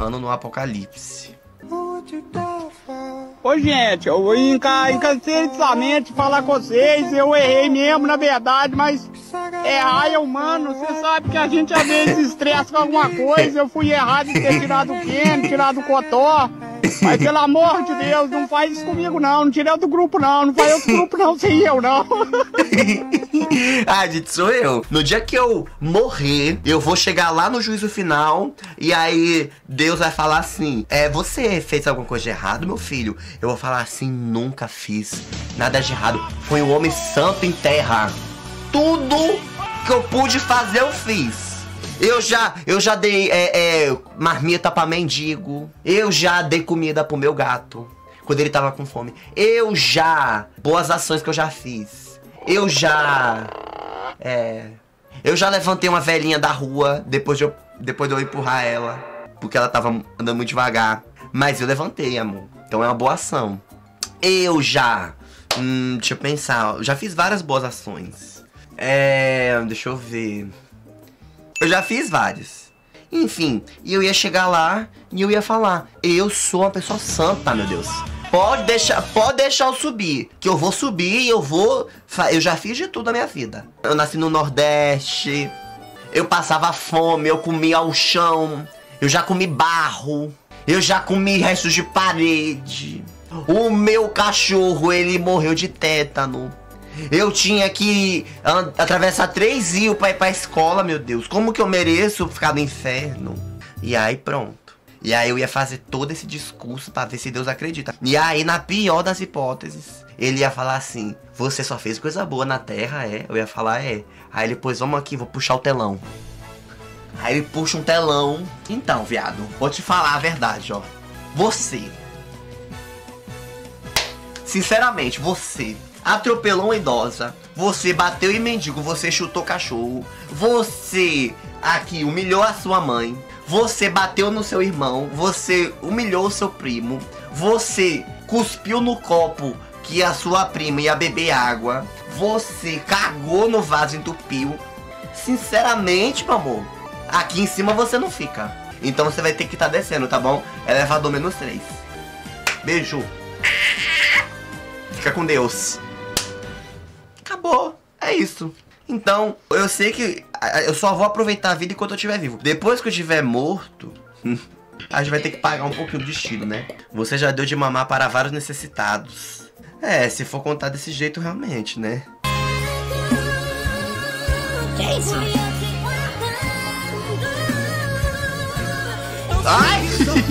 agarrando no apocalipse. Ô, gente, eu vou incansavelmente falar com vocês, eu errei mesmo, na verdade, mas errar é humano, você sabe que a gente às vezes estressa com alguma coisa, eu fui errado em ter tirado o Ken, tirado o Cotó, mas pelo amor de Deus, não faz isso comigo não tirei outro grupo não faz outro grupo não, sem eu não. Ah, gente, sou eu. No dia que eu morrer, eu vou chegar lá no juízo final e aí Deus vai falar assim: você fez alguma coisa de errado, meu filho? Eu vou falar assim: nunca fiz nada de errado. Foi um homem santo em terra. Tudo que eu pude fazer, eu fiz. Eu já dei marmita pra mendigo. Eu já dei comida pro meu gato quando ele tava com fome. Boas ações que eu já fiz. Eu já levantei uma velhinha da rua depois de eu empurrar ela, porque ela tava andando muito devagar. Mas eu levantei, amor. Então é uma boa ação. Deixa eu pensar. Eu já fiz várias boas ações. Deixa eu ver. Eu já fiz várias. Enfim, e eu ia chegar lá e eu ia falar: eu sou uma pessoa santa, meu Deus. Pode deixar eu subir, que eu vou subir e eu já fiz de tudo na minha vida. Eu nasci no Nordeste, eu passava fome, eu comia ao chão, eu já comi barro, eu já comi restos de parede. O meu cachorro, ele morreu de tétano. Eu tinha que atravessar 3 rios pra ir pra escola, meu Deus. Como que eu mereço ficar no inferno? E aí pronto. E aí eu ia fazer todo esse discurso pra ver se Deus acredita. E aí, na pior das hipóteses, ele ia falar assim: você só fez coisa boa na terra, é? Eu ia falar: é. Aí ele: pois vamos aqui, vou puxar o telão. Aí ele puxa um telão. Então, viado, vou te falar a verdade, ó. Você, sinceramente, você atropelou uma idosa, você bateu em mendigo, você chutou cachorro, você aqui humilhou a sua mãe, você bateu no seu irmão, você humilhou o seu primo, você cuspiu no copo que a sua prima ia beber água, você cagou no vaso e entupiu. Sinceramente, meu amor, aqui em cima você não fica. Então você vai ter que estar descendo, tá bom? Elevador -3. Beijo. Fica com Deus. Acabou, é isso. Então, eu sei que eu só vou aproveitar a vida enquanto eu estiver vivo. Depois que eu estiver morto, a gente vai ter que pagar um pouquinho do destino, né? Você já deu de mamar para vários necessitados. Se for contar desse jeito, realmente, né? Que é isso? Ai!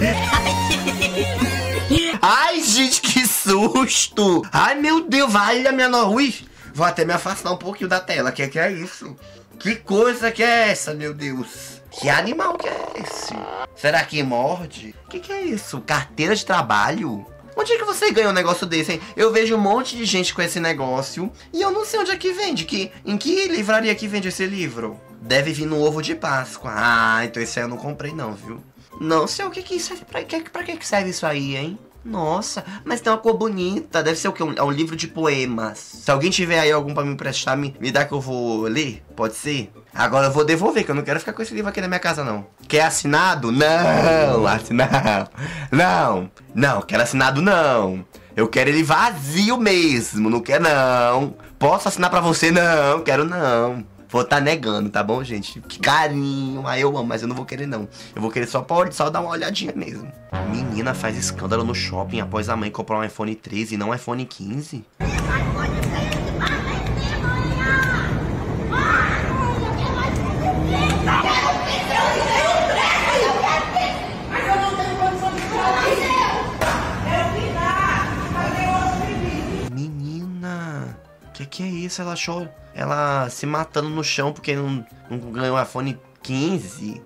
Ai, gente, que susto! Ai, meu Deus, vai a minha Ui, vou até me afastar um pouquinho da tela. Que é isso? Que coisa que é essa, meu Deus? Que animal que é esse? Será que morde? Que é isso? Carteira de trabalho? Onde é que você ganha um negócio desse, hein? Eu vejo um monte de gente com esse negócio e eu não sei onde é que vende. Em que livraria que vende esse livro? Deve vir no ovo de Páscoa. Ah, então esse aí eu não comprei não, viu? Não sei o que serve. Pra que serve isso aí, hein? Nossa, mas tem uma cor bonita. Deve ser o quê? É um livro de poemas. Se alguém tiver aí algum pra me emprestar, me dá que eu vou ler. Pode ser? Agora eu vou devolver, que eu não quero ficar com esse livro aqui na minha casa, não. Quer assinado? Não, assinado. Não, quero assinado não. Eu quero ele vazio mesmo, não quero não. Posso assinar pra você? Não, quero não. Vou tá negando, tá bom, gente? Que carinho, eu amo, mas eu não vou querer não. Eu vou querer só dar uma olhadinha mesmo. Menina faz escândalo no shopping após a mãe comprar um iPhone 13 e não um iPhone 15. Menina, que é isso? Ela chora. Ela se matando no chão porque não ganhou o iPhone 15.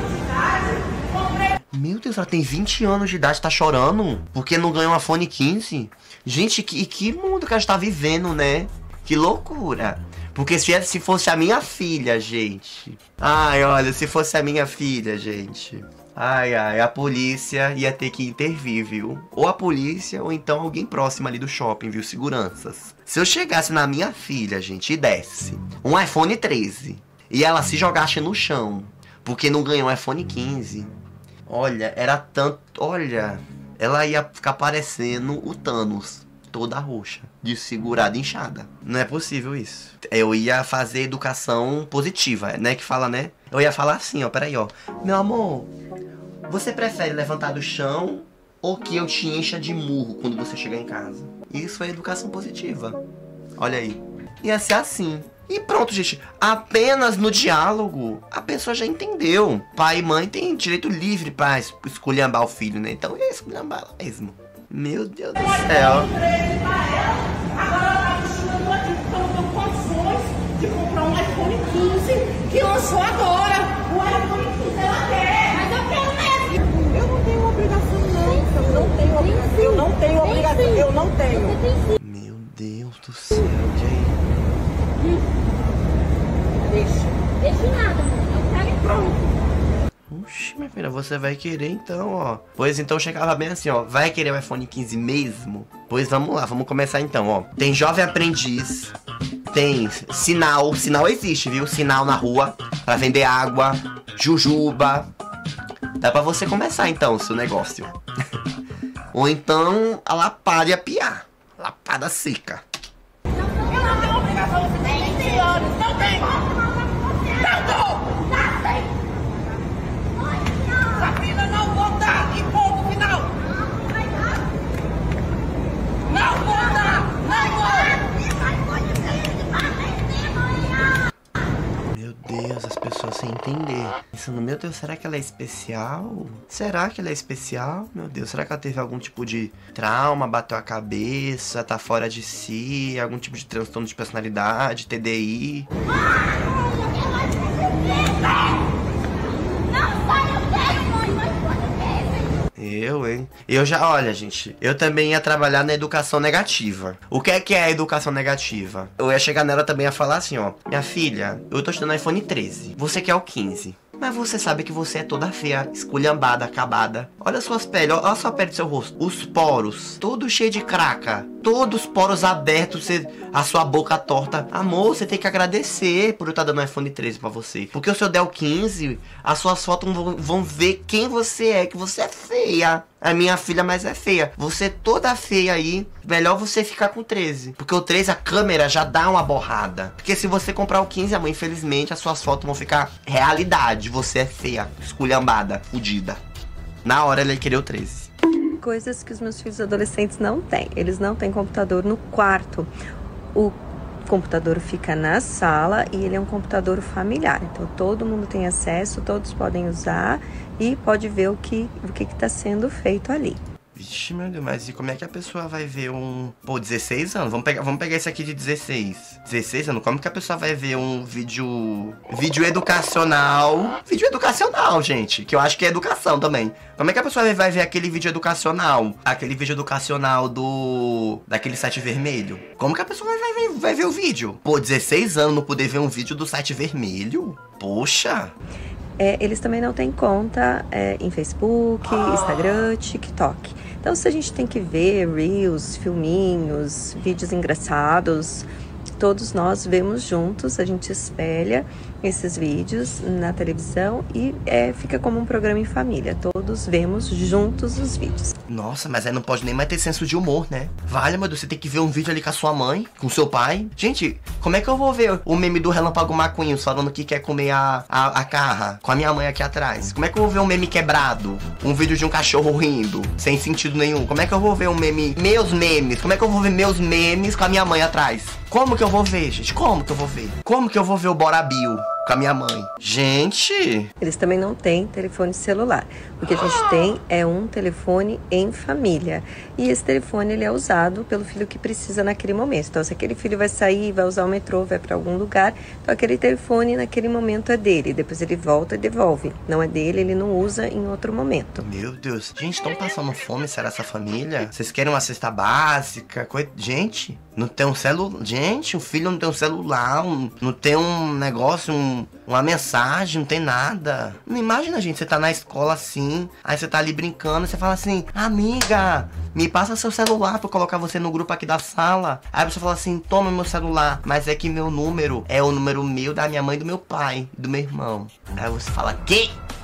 Meu Deus, ela tem 20 anos de idade, tá chorando porque não ganhou um iPhone 15. Gente, que mundo que ela está vivendo, né? Que loucura. Porque se fosse a minha filha, gente. Ai, olha, se fosse a minha filha, gente. Ai, a polícia ia ter que intervir, viu? Ou a polícia, ou então alguém próximo ali do shopping, viu? Seguranças. Se eu chegasse na minha filha, gente, e desse um iPhone 13 e ela se jogasse no chão porque não ganhou um iPhone 15, Olha, era tanto... Olha, ela ia ficar parecendo o Thanos, toda roxa, desfigurada, inchada. Não é possível isso. Eu ia fazer educação positiva, né? Que fala, né? Eu ia falar assim, ó, peraí, ó. Meu amor, você prefere levantar do chão ou que eu te encha de murro quando você chegar em casa? Isso é educação positiva. Olha aí. Ia ser assim. E pronto, gente. Apenas no diálogo, a pessoa já entendeu. Pai e mãe têm direito livre pra esculhambar o filho, né? Então é esculhambar mesmo. Meu Deus do céu. Agora ela tá ensinando aqui porque eu não tenho condições de comprar um iPhone 15 que lançou agora. O iPhone 15 ela quer. Mas eu quero mesmo. Eu não tenho obrigação, não. Eu não tenho obrigação. Eu não tenho obrigação. Eu não tenho. Meu Deus do céu, gente. Deixa nada, eu quero e pronto. Oxi, minha filha, você vai querer então, ó. Pois então chegava bem assim, ó. Vai querer o iPhone 15 mesmo? Pois vamos lá, vamos começar então, ó. Tem Jovem Aprendiz, tem Sinal. Sinal existe, viu? Sinal na rua pra vender água, jujuba. Dá pra você começar então o seu negócio. Ou então a lapada e a piar. Lapada seca. Eu não tenho obrigação, você tem 20 anos, não tem. Não dou. Sabrina, não vou dar, e ponto final. Não vou dar, não vou. Meu Deus, as pessoas sem entender. Pensando, meu Deus, será que ela é especial? Será que ela é especial? Meu Deus, será que ela teve algum tipo de trauma, bateu a cabeça, tá fora de si, algum tipo de transtorno de personalidade, TDI? Hein? Eu já, olha, gente, eu também ia trabalhar na educação negativa. O que é a educação negativa? Eu ia chegar nela também a falar assim, ó. Minha filha, eu tô estudando iPhone 13. Você quer o 15. Mas você sabe que você é toda feia, esculhambada, acabada. Olha suas peles, olha a sua pele do seu rosto. Os poros, todo cheio de craca. Todos os poros abertos, a sua boca torta. Amor, você tem que agradecer por eu estar dando um iPhone 13 pra você. Porque se eu der o 15, as suas fotos vão ver quem você é, que você é feia. A minha filha mais é feia. Você toda feia aí, melhor você ficar com o 13. Porque o 13, a câmera já dá uma borrada. Porque se você comprar o 15, amor, infelizmente, as suas fotos vão ficar realidade. Você é feia, esculhambada, fudida. Na hora ele queria o 13. Coisas que os meus filhos adolescentes não têm. Eles não têm computador no quarto. O computador fica na sala e ele é um computador familiar. Então todo mundo tem acesso, todos podem usar e pode ver o que está sendo feito ali. Vixe, meu Deus, mas e como é que a pessoa vai ver um... Pô, 16 anos? Vamos pegar esse aqui de 16. 16 anos? Como que a pessoa vai ver um vídeo educacional? Vídeo educacional, gente, que eu acho que é educação também. Como é que a pessoa vai ver aquele vídeo educacional? Aquele vídeo educacional daquele site vermelho? Como que a pessoa vai ver o vídeo? Pô, 16 anos não poder ver um vídeo do site vermelho? Poxa... Eles também não têm conta em Facebook, Instagram, TikTok. Então, se a gente tem que ver Reels, filminhos, vídeos engraçados, todos nós vemos juntos, a gente espelha esses vídeos na televisão e fica como um programa em família. Todos vemos juntos os vídeos. Nossa, mas aí não pode nem mais ter senso de humor, né? Vale, meu Deus, você tem que ver um vídeo ali com a sua mãe, com seu pai. Gente, como é que eu vou ver o meme do Relâmpago McQueen falando que quer comer a carra com a minha mãe aqui atrás? Como é que eu vou ver um meme quebrado? Um vídeo de um cachorro rindo, sem sentido nenhum? Como é que eu vou ver um meme... Meus memes? Como é que eu vou ver meus memes com a minha mãe atrás? Como que eu vou ver, gente? Como que eu vou ver? Como que eu vou ver o Bora Bill com a minha mãe? Gente... Eles também não têm telefone celular. O que a gente tem é um telefone em família. E esse telefone ele é usado pelo filho que precisa naquele momento. Então, se aquele filho vai sair, vai usar o metrô, vai para algum lugar, então aquele telefone naquele momento é dele. Depois ele volta e devolve. Não é dele, ele não usa em outro momento. Meu Deus. Gente, estão passando fome, será essa família? Vocês querem uma cesta básica? Gente, não tem um celular. Gente, o filho não tem um celular, não tem um negócio, uma mensagem, não tem nada. Não imagina, gente, você tá na escola assim, aí você tá ali brincando, você fala assim, amiga, me passa seu celular pra eu colocar você no grupo aqui da sala. Aí a pessoa fala assim, toma meu celular, mas é que meu número é o número meu, da minha mãe e do meu pai, do meu irmão. Aí você fala, quê?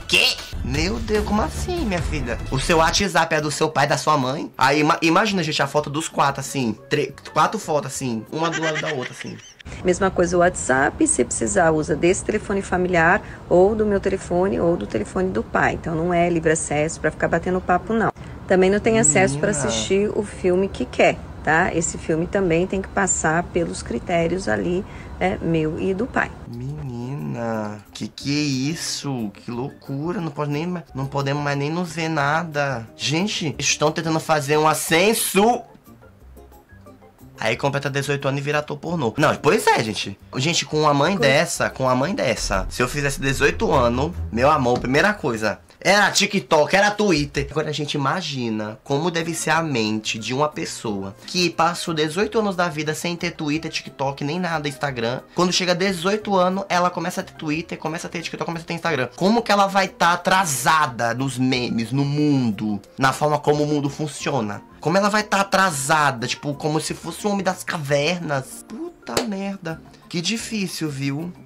Quê? Meu Deus, como assim, minha filha? O seu WhatsApp é do seu pai, da sua mãe? Aí imagina, gente, a foto dos 4, assim. 4 fotos, assim. Uma do lado da outra, assim. Mesma coisa o WhatsApp, se precisar, usa desse telefone familiar, ou do meu telefone, ou do telefone do pai. Então não é livre acesso para ficar batendo papo, não. Também não tem acesso para assistir o filme que quer, tá? Esse filme também tem que passar pelos critérios ali, meu e do pai. Menina, que é isso? Que loucura, não podemos mais nem nos ver nada. Gente, estão tentando fazer um ascenso. Aí completa 18 anos e vira ator pornô. Não, pois é, gente. Gente, com uma mãe dessa, se eu fizesse 18 anos, meu amor, primeira coisa, era TikTok, era Twitter. Agora a gente imagina como deve ser a mente de uma pessoa que passou 18 anos da vida sem ter Twitter, TikTok, nem nada, Instagram. Quando chega a 18 anos, ela começa a ter Twitter, começa a ter TikTok, começa a ter Instagram. Como que ela vai estar atrasada nos memes, no mundo, na forma como o mundo funciona? Como ela vai estar atrasada, tipo, como se fosse o homem das cavernas. Puta merda. Que difícil, viu?